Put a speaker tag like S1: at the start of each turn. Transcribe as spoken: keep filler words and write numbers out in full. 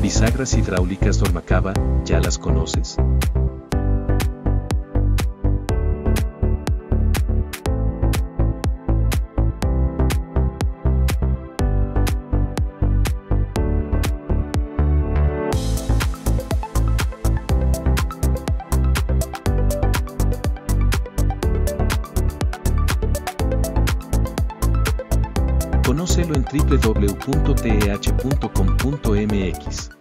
S1: Bisagras hidráulicas Dormacaba, ¿ya las conoces? Conócelo en w w w punto t e h punto com punto m x.